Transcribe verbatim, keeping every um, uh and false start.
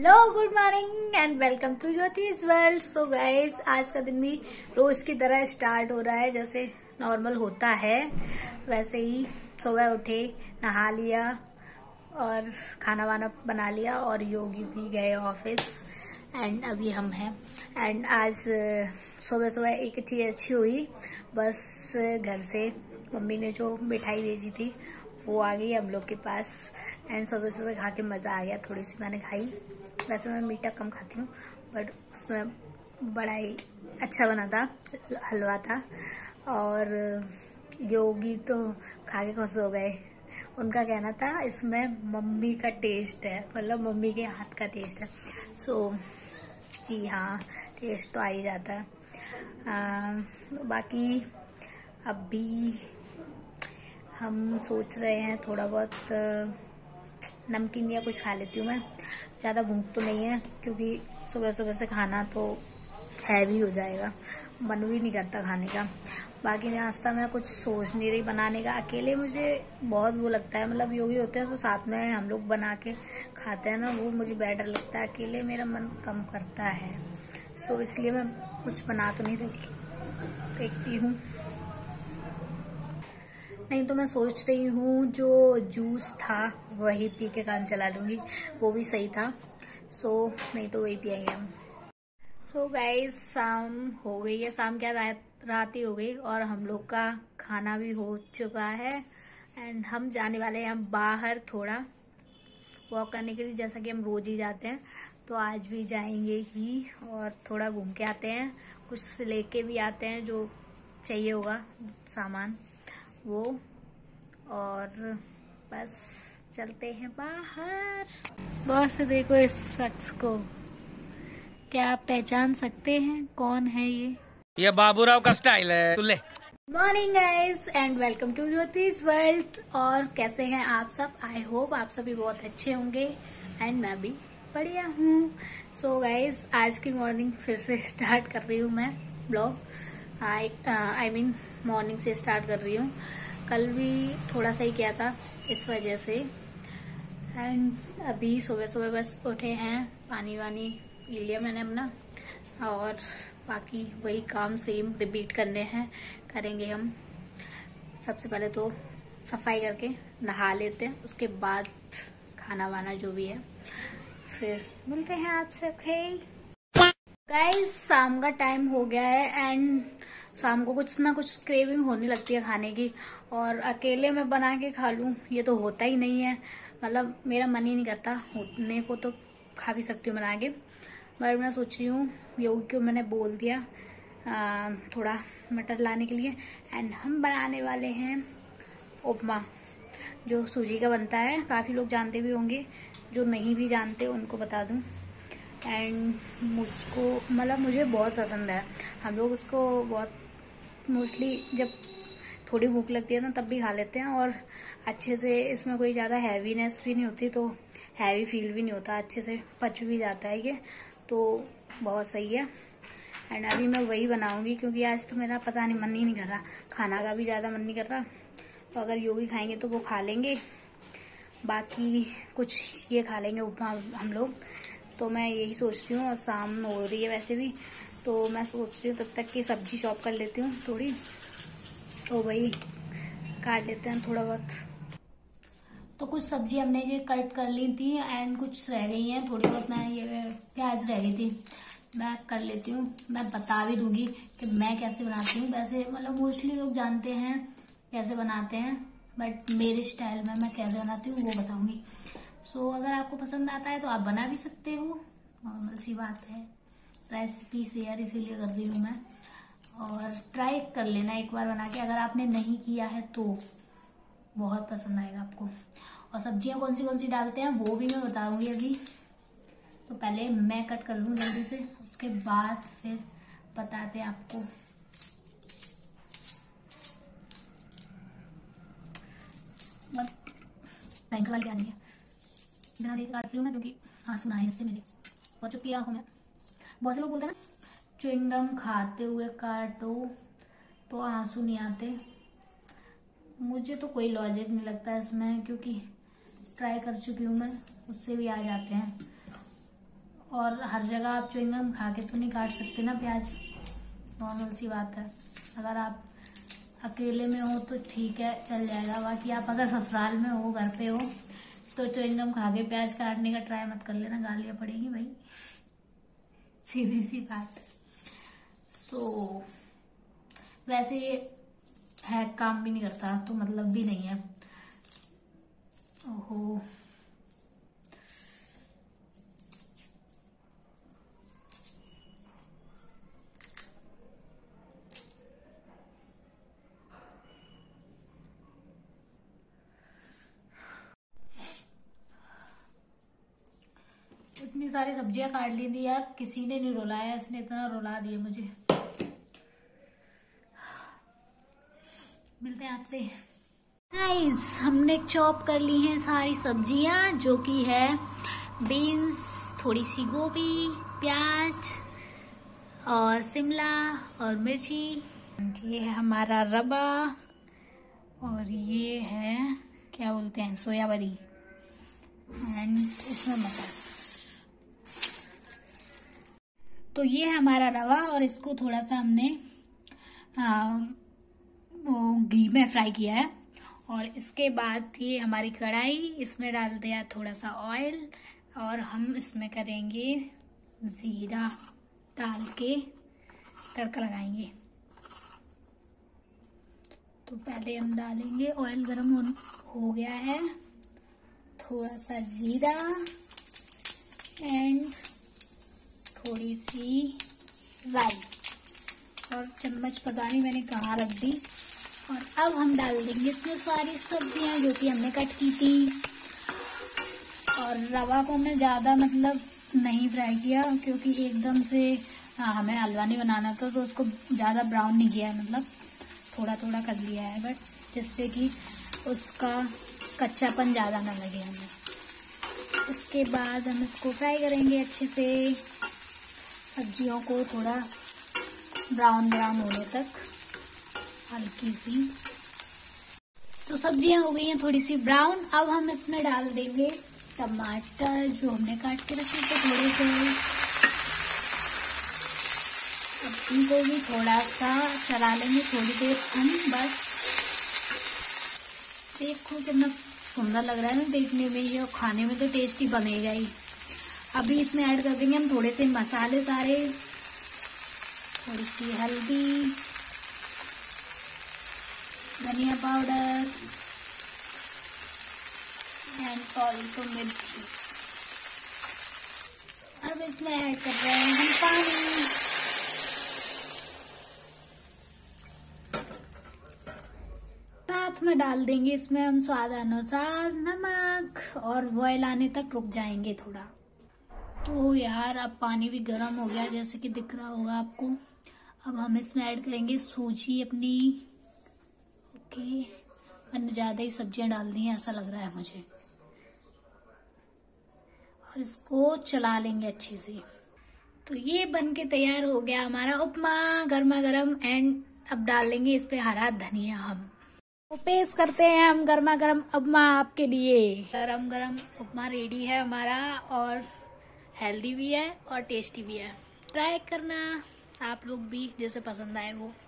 Hello, good morning and welcome to Jyotish world. So guys, आज का दिन भी रोज की तरह स्टार्ट हो रहा है। जैसे नॉर्मल होता है वैसे ही सुबह उठे, नहा लिया और खाना वाना बना लिया और योगी भी गए ऑफिस एंड अभी हम हैं। एंड आज सुबह सुबह एक चीज अच्छी हुई, बस घर से मम्मी ने जो मिठाई भेजी थी वो आ गई हम लोग के पास। एंड सुबह सुबह खा के मजा आ गया। थोड़ी सी मैंने खाई, वैसे मैं मीठा कम खाती हूँ बट उसमें बड़ा ही अच्छा बना था, हलवा था। और योगी तो खा के खुश हो गए। उनका कहना था इसमें मम्मी का टेस्ट है, मतलब मम्मी के हाथ का टेस्ट है। सो so, जी हाँ, टेस्ट तो आ ही जाता है। आ, बाकी अभी हम सोच रहे हैं थोड़ा बहुत नमकीन या कुछ खा लेती हूँ मैं। ज़्यादा भूख तो नहीं है क्योंकि सुबह सुबह से खाना तो हैवी हो जाएगा, मन भी नहीं करता खाने का। बाकी नाश्ता में कुछ सोच नहीं रही बनाने का। अकेले मुझे बहुत वो लगता है, मतलब योगी होते हैं तो साथ में हम लोग बना के खाते हैं ना, वो मुझे बेटर लगता है। अकेले मेरा मन कम करता है, सो इसलिए मैं कुछ बना तो नहीं देखती देखती हूँ। नहीं तो मैं सोच रही हूँ जो जूस था वही पी के काम चला लूंगी, वो भी सही था। सो so, नहीं तो वही पियेंगे हम। सो गाइस, शाम हो गई है, शाम क्या रात रात ही हो गई और हम लोग का खाना भी हो चुका है। एंड हम जाने वाले हैं हम बाहर थोड़ा वॉक करने के लिए, जैसा कि हम रोज ही जाते हैं। तो आज भी जाएंगे ही और थोड़ा घूम के आते हैं, कुछ लेके भी आते हैं जो चाहिए होगा सामान वो। और बस चलते हैं बाहर। गौर से देखो इस शख्स को, क्या आप पहचान सकते हैं कौन है ये? ये बाबूराव का स्टाइल है। तुले morning guys and welcome to Jyotish world. और कैसे हैं आप सब? आई होप आप सभी बहुत अच्छे होंगे एंड मैं भी बढ़िया हूँ। सो गाइस, आज की मॉर्निंग फिर से स्टार्ट कर रही हूँ मैं ब्लॉग। आई मीन मॉर्निंग से स्टार्ट कर रही हूँ। कल भी थोड़ा सा ही किया था इस वजह से। एंड अभी सुबह सुबह बस उठे हैं, पानी वानी पी लिया मैंने अपना और बाकी वही काम सेम रिपीट करने हैं, करेंगे हम। सबसे पहले तो सफाई करके नहा लेते हैं, उसके बाद खाना वाना जो भी है फिर मिलते हैं आपसे। ओके गाइस, शाम का टाइम हो गया है एंड शाम को कुछ ना कुछ क्रेविंग होने लगती है खाने की। और अकेले में बना के खा लूं ये तो होता ही नहीं है, मतलब मेरा मन ही नहीं करता। होने को तो खा भी सकती हूँ बना के, बट मैं सोच रही हूँ योगी को मैंने बोल दिया आ, थोड़ा मटर लाने के लिए। एंड हम बनाने वाले हैं उपमा, जो सूजी का बनता है। काफी लोग जानते भी होंगे, जो नहीं भी जानते उनको बता दूं। एंड मुझको मतलब मुझे बहुत पसंद है। हम लोग उसको बहुत मोस्टली जब थोड़ी भूख लगती है ना तब भी खा लेते हैं। और अच्छे से इसमें कोई ज्यादा हैवीनेस भी नहीं होती, तो हैवी फील भी नहीं होता, अच्छे से पच भी जाता है ये, तो बहुत सही है। एंड अभी मैं वही बनाऊंगी क्योंकि आज तो मेरा पता नहीं मन ही नहीं कर रहा, खाना का भी ज्यादा मन नहीं कर रहा। तो अगर योगी खाएंगे तो वो खा लेंगे, बाकी कुछ ये खा लेंगे उपमा हम लोग। तो मैं यही सोच रही हूँ। और शाम हो रही है वैसे भी, तो मैं सोच रही हूँ तब तक की सब्जी चॉप कर लेती हूँ थोड़ी, तो वही काट लेते हैं थोड़ा बहुत। तो कुछ सब्जी हमने ये कट कर ली थी एंड कुछ रह गई हैं थोड़ी बहुत। मैं ये प्याज रह गई थी, मैं कर लेती हूँ। मैं बता भी दूंगी कि मैं कैसे बनाती हूँ। वैसे मतलब मोस्टली लोग जानते हैं कैसे बनाते हैं, बट मेरे स्टाइल में मैं कैसे बनाती हूँ वो बताऊंगी। सो so, अगर आपको पसंद आता है तो आप बना भी सकते हो, नॉर्मल सी बात है। रेसिपी शेयर इसीलिए कर रही हूँ मैं, और ट्राई कर लेना एक बार बना के। अगर आपने नहीं किया है तो बहुत पसंद आएगा आपको। और सब्जियां कौन सी कौन सी डालते हैं वो भी मैं बताऊंगी अभी। तो पहले मैं कट कर लूँ जल्दी से, उसके बाद फिर बताते हैं आपको। बैंक वाली क्या नहीं है, बिना देख काट लूँ मैं क्योंकि आंसू ना आए इससे मेरे, बहुत चुपकी आंखों में। बहुत से लोग बोलते हैं ना च्युइंगम खाते हुए काटो तो आंसू नहीं आते। मुझे तो कोई लॉजिक नहीं लगता इसमें, क्योंकि ट्राई कर चुकी हूँ मैं, उससे भी आ जाते हैं। और हर जगह आप च्युइंगम खा के तो नहीं काट सकते ना प्याज, नॉर्मल सी बात है। अगर आप अकेले में हो तो ठीक है, चल जाएगा। बाकी आप अगर ससुराल में हो, घर पे हो, तो च्युइंगम खा के प्याज काटने का ट्राई मत कर लेना, गालियाँ पड़ेगी भाई, सीधी सी बात। सो वैसे ये है, काम भी नहीं करता तो मतलब भी नहीं है। ओहो, इतनी सारी सब्जियां काट ली थी यार, किसी ने नहीं रुलाया, इसने इतना रुला दिया मुझे। मिलते हैं आपसे। गाइस, हमने चॉप कर ली हैं सारी सब्जियां, जो कि है बीन्स, थोड़ी सी गोभी, प्याज और शिमला और मिर्ची। ये है हमारा रवा और ये है क्या बोलते हैं, सोया बड़ी, एंड इसमें मटर। तो ये है हमारा रवा और इसको थोड़ा सा हमने आ, वो घी में फ्राई किया है। और इसके बाद ये हमारी कढ़ाई, इसमें डाल दिया थोड़ा सा ऑयल और हम इसमें करेंगे जीरा डाल के तड़का लगाएंगे। तो पहले हम डालेंगे, ऑयल गरम हो, हो गया है, थोड़ा सा जीरा एंड थोड़ी सी राई और चम्मच पता नहीं मैंने कहाँ रख दी। और अब हम डाल देंगे इसमें सारी सब्जियां जो कि हमने कट की थी। और रवा को हमने ज़्यादा मतलब नहीं फ्राई किया, क्योंकि एकदम से हाँ, हमें हलवा नहीं बनाना था, तो उसको ज़्यादा ब्राउन नहीं किया है, मतलब थोड़ा थोड़ा कर लिया है, बट जिससे कि उसका कच्चापन ज़्यादा ना लगे हमें। इसके बाद हम इसको फ्राई करेंगे अच्छे से, सब्जियों को थोड़ा ब्राउन ब्राउन होने तक, हल्की सी। तो सब्जियां हो गई हैं थोड़ी सी ब्राउन। अब हम इसमें डाल देंगे टमाटर जो हमने काट के रखे थे थोड़े से। अब इनको भी थोड़ा सा चला लेंगे थोड़ी देर हम, बस। देखो कितना सुंदर लग रहा है ना देखने में ये, और खाने में तो टेस्टी बनेगा ही। अभी इसमें ऐड कर देंगे हम थोड़े से मसाले सारे, थोड़ी सी हल्दी, धनिया पाउडर एंड ऑल्सो मिर्ची। अब इसमें ऐड कर रहे हैं हम पानी। साथ में डाल देंगे इसमें हम स्वाद अनुसार नमक और बॉयल आने तक रुक जाएंगे थोड़ा। तो यार अब पानी भी गर्म हो गया जैसे कि दिख रहा होगा आपको। अब हम इसमें ऐड करेंगे सूजी अपनी। ओके, मैंने ज़्यादा ही सब्जियां डाल दी हैं ऐसा लग रहा है मुझे। और इसको चला लेंगे अच्छे से। तो ये बन के तैयार हो गया हमारा उपमा गर्मा गर्म। एंड अब डाल लेंगे इस पे हरा धनिया हम। तो पेश करते हैं हम गर्मा गर्म उपमा आपके लिए। गरम गरम उपमा रेडी है हमारा, और हेल्दी भी है और टेस्टी भी है। ट्राई करना आप लोग भी, जैसे पसंद आए वो।